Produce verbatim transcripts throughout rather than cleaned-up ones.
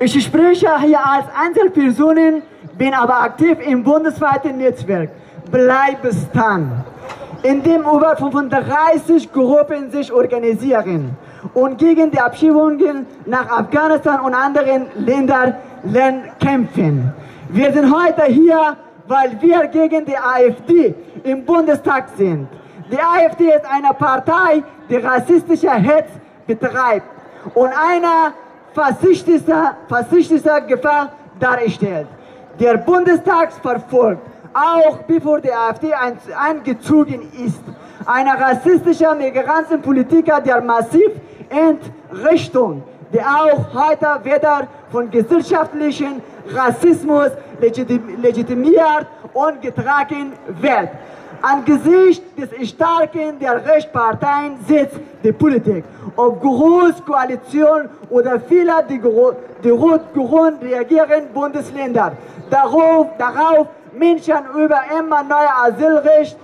Ich spreche hier als Einzelperson, bin aber aktiv im bundesweiten Netzwerk Bleibestan, in dem über fünfunddreißig Gruppen sich organisieren und gegen die Abschiebungen nach Afghanistan und anderen Ländern kämpfen. Wir sind heute hier, weil wir gegen die AfD im Bundestag sind. Die AfD ist eine Partei, die rassistische Hetz betreibt und eine faschistische, faschistische Gefahr darstellt. Der Bundestag verfolgt, auch bevor die AfD eingezogen ist, eine rassistische Migrantenpolitiker der massiv Entrechtung, die auch heute wieder von gesellschaftlichem Rassismus legitimiert und getragen wird. Angesichts des Starken der Rechtsparteien setzt die Politik, ob Großkoalition oder vieler die, die rot-grün reagierenden Bundesländer, darauf, darauf Menschen über immer neue Asylrecht,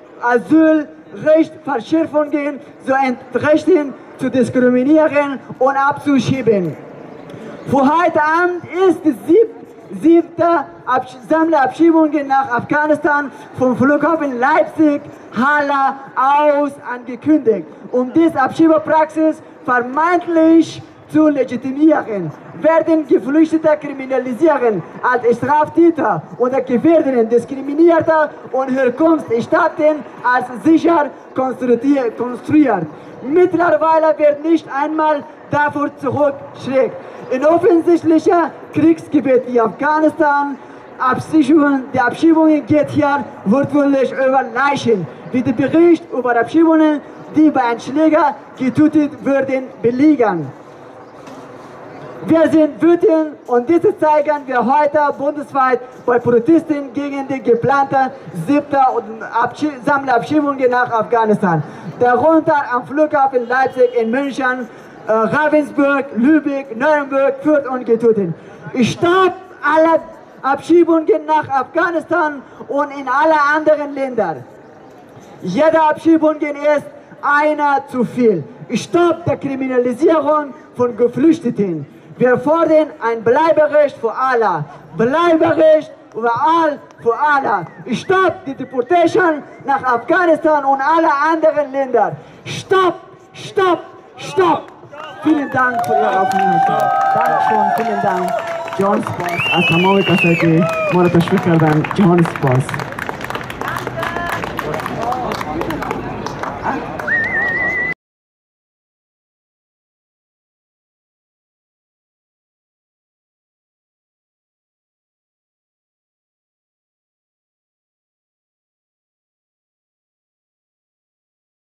Asylrechtverschärfungen zu entrechten, zu diskriminieren und abzuschieben. Für heute Abend ist die siebte siebte Sammlerabschiebungen nach Afghanistan vom Flughafen Leipzig-Halle aus angekündigt, um diese Abschiebepraxis vermeintlich zu legitimieren. Werden Geflüchtete kriminalisieren als Straftäter oder Gefährdeten diskriminierter und Herkunftsstaaten als sicher konstruiert. Mittlerweile wird nicht einmal davor zurückgeschreckt. In offensichtlicher Kriegsgebiet wie Afghanistan, Abschiebungen, die Abschiebungen geht hier wortwörtlich über Leichen, wie der Bericht über Abschiebungen, die bei Anschlägen getötet wurden, belegen. Wir sind wütend und dies zeigen wir heute bundesweit bei Protesten gegen die geplante siebte Sammlerabschiebungen nach Afghanistan. Darunter am Flughafen Leipzig, in München, äh, Ravensburg, Lübeck, Nürnberg, Fürth und getötet. Stopp alle Abschiebungen nach Afghanistan und in alle anderen Länder. Jede Abschiebung ist einer zu viel. Stopp der Kriminalisierung von Geflüchteten. Wir fordern ein Bleiberecht für alle. Bleiberecht überall für alle. Stopp die Deportation nach Afghanistan und alle anderen Länder. Stopp, stopp, stopp. Vielen Dank für Ihre Aufmerksamkeit. Dankeschön, vielen Dank. John Spas, از تمام کسایی که ما رو تشویق کردن، جهان سپاس.